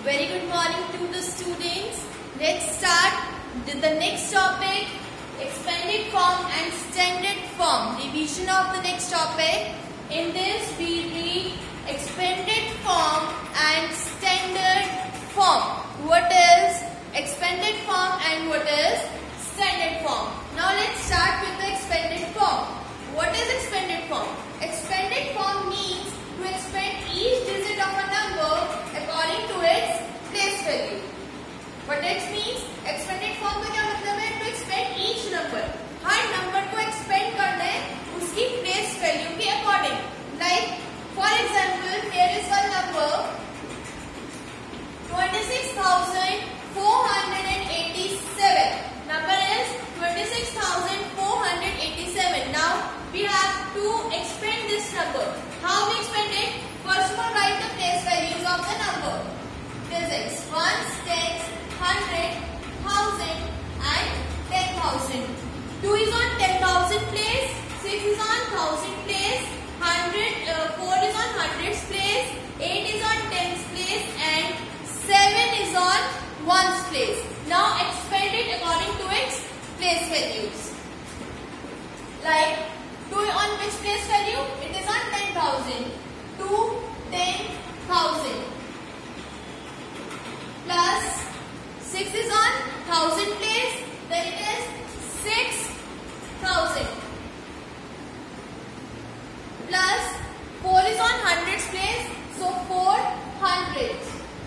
Very good morning to the students. Let's start with the next topic, expanded form and standard form. Revision of the next topic. In this we read expanded form and standard form. What is expanded form and what is standard form? Now let's start with the expanded form. What is expanded form? Expanded form means to expand each digit of a number according to its place value. What that means? Expanded form का क्या मतलब है? To expand each number. Her number को expand करना है उसकी place value के according. Like for example, here is one number 26,487. Number is 26,487. Now we have to expand this number. How we expand it? First of all, write the place values of the number. Digits: ones, tens, 100, 1000 and 10,000. 2 is on 10,000 place, 6 is on 1000 place, 4 is on hundreds place, 8 is on tens place and 7 is on ones place. Now expand it according to its place values. Like 2 on which place value? It is on 10,000. 2, 10,000 plus 6 is on 1000 place, then it is 6,000 plus 4 is on hundreds place, so 400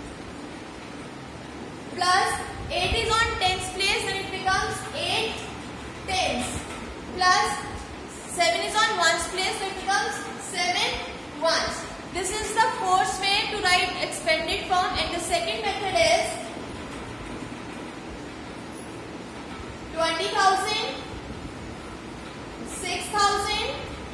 plus 8 is on tens place, then it becomes 8 tens plus 7 is on ones place, so it becomes 7 ones. This is the first way to write expanded form, and the second method is 20,000, 6,000,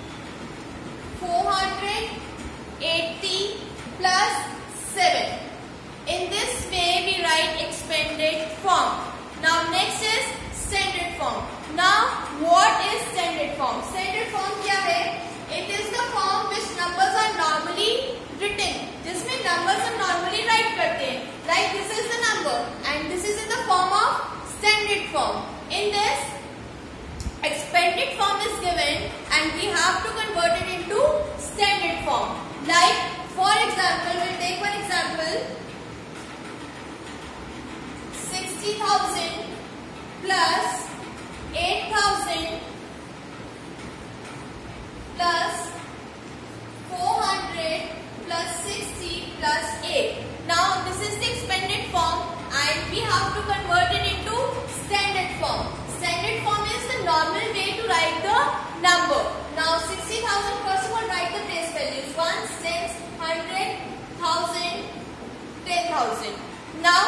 480 plus 7. In this way we write expanded form. Now next is standard form. Now what is standard form? Standard form क्या है? It is the form which numbers are normally written. जिसमें numbers हम normally write करते हैं. Like this is the number and this is in the form of standard form. In this, expanded form is given and we have to convert it into standard form. Like for example, we'll take one example. 60,000 plus 8,000 plus 400 plus 60 plus 8. Now this is the expanded form and we have to convert it into standard form. Standard form is the normal way to write the number. Now 60,000, first of all write the place values: ones, tens, 100, 1000, 10,000. Now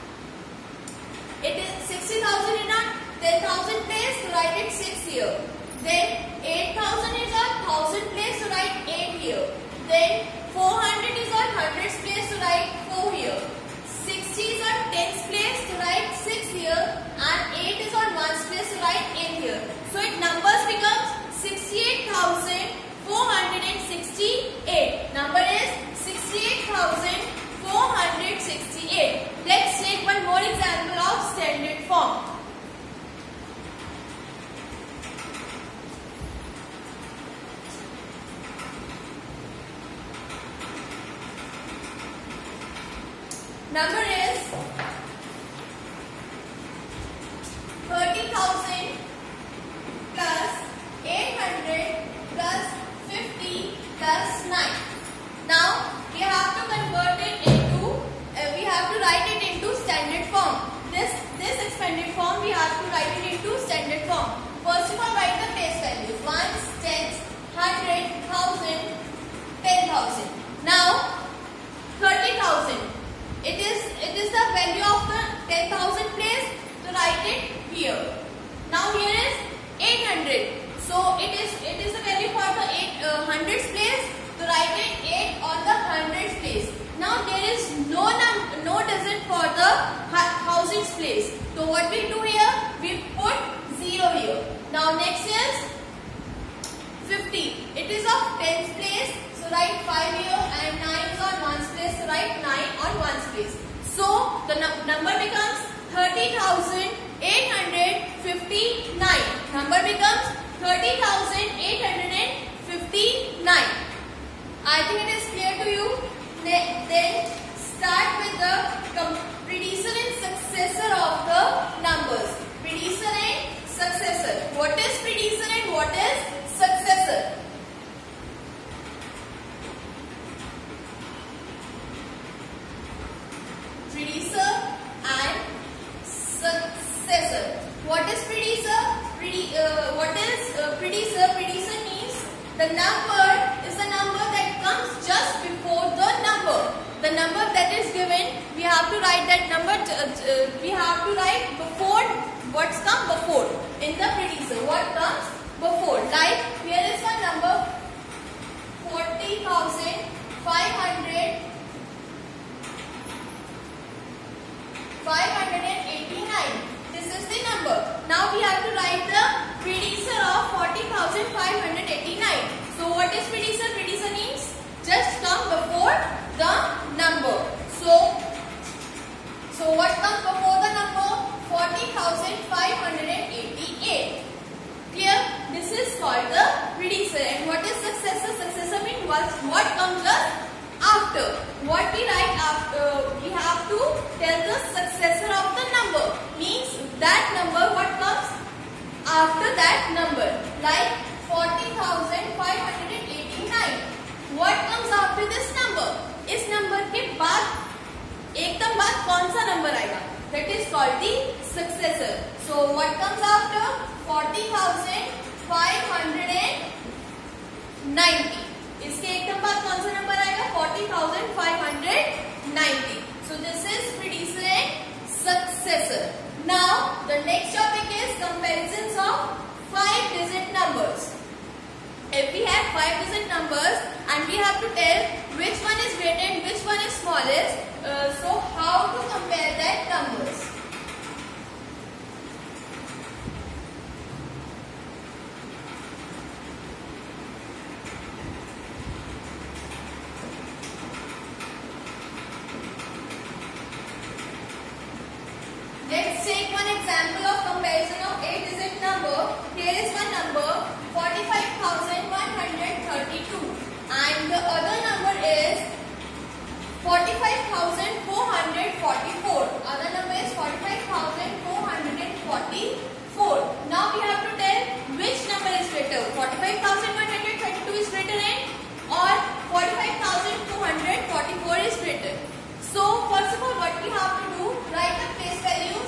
it is 60,000 in our 10,000 place, to write it 6 here. Then 8,000 is on 1000 place, to write 8 here. Then 400 is on hundreds place, to write 4 here. 60 is on tens place, to write 6 here, and 8 is on ones place, to write 8 here. So it numbers becomes 68,468. Number is 68,468. Let's take one more example of standard form. Number is 30,000 plus 800 plus 50 plus 9. Now we have to convert it into, we have to write it into standard form. This expanded form we have to write it into standard form. First of all write the place values: ones, tens, 100, 1000, 10,000. Now 30,000. It is the value of the 10,000 place, to write it here. Now here is 800. So it is the value for the hundreds place, to write it 8 on the hundreds place. Now there is no digit for the thousands place. So what we do here? We put 0 here. Now next is 50. It is of tens place, so write 5 here, and 9 is on ones place, so write 9 on ones place. number becomes 30,859. Number becomes 30,859. I think it is clear to you. Then start with the predecessor and successor of the numbers. Predecessor and successor. What is predecessor and what is successor? Predecessor and successor. What is predecessor? Predecessor? Predecessor means the number is the number that comes just before the number. The number that is given, we have to write that number. We have to write before what's come before in the predecessor. What comes before? Like here is one number 40,589. This is the number. Now we have to write the predecessor of 40,589. So what is predecessor? Predecessor means just come before the number. So what comes before the number? 40,588. Clear? This is called the predecessor. And what is successor? Successor means what comes just after. What we write after, we have to tell the successor of the number. Means that number, what comes after that number. Like 40,589. What comes after this number? इस number के बाद एकदम बाद कौन सा number आएगा? That is called the successor. So what comes after 40,590? इसके एकदम बाद कौन सा number आएगा? 40,590. So this is predecessor and successor. Now the next topic is comparisons of 5-digit numbers. If we have 5-digit numbers and we have to tell which one is greater and which one is smallest, so how to compare that numbers? Let's take one example of comparison of 8-digit number. Here is one number 45,132 and the other number is 45,444. Other number is 45,444. Now we have to tell which number is greater. 45,132 is greater than or 45,444 is greater. So first of all, what we have to do, write the place values.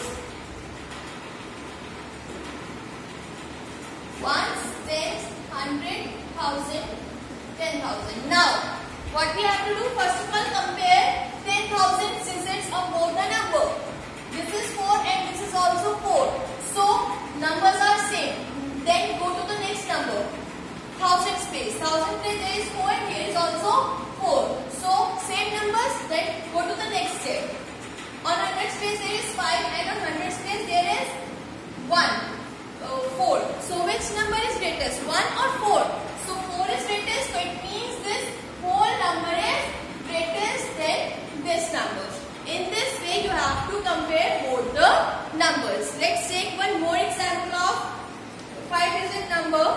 Ones, tens, 100, 1,000, 10,000. Now, what we have to do, first of all, compare 10,000 digits of both the number. This is 4 and this is also 4. So, numbers are same. Then go to the next number. 1,000 space. 1,000 place there is 4 and here is also 4. So, same numbers, then go to the next step. On 100 space there is 5 and on 100 space there is 1. 4. So which number is greatest? 1 or 4? So 4 is greatest, so it means this whole number is greatest than this number. In this way you have to compare both the numbers. Let's take one more example of 5-digit number.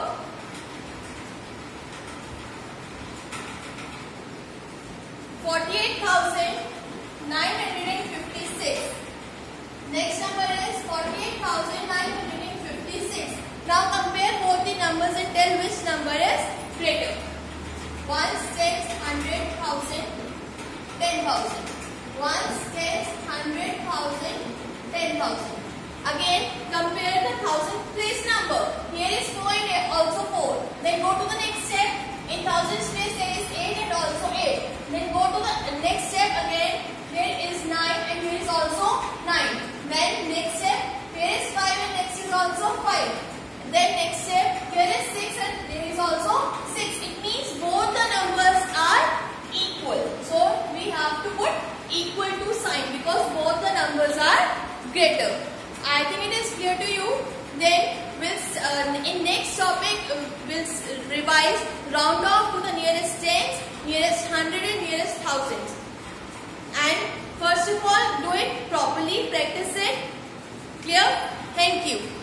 48,956. Next number is 48,956. Now compare both the numbers and tell which number is greater. 1s, 10s, 100,000, 10,000. 1s, 10s, 100,000, 10,000. Again, compare the 1,000 place number. Here is 4 and also 4. Then go to the next step. In 1,000 space there is 8 and also 8. Then go to the next step again. Here is 9 and here is also 9. Then next step, here is 5 and next is also 5. Then next step, here is 6 and there is also 6. It means both the numbers are equal. So we have to put equal to sign because both the numbers are greater. I think it is clear to you. Then in next topic we'll revise round off to the nearest tens, nearest 100 and nearest thousands. And first of all, do it properly. That is it. Clear? Thank you.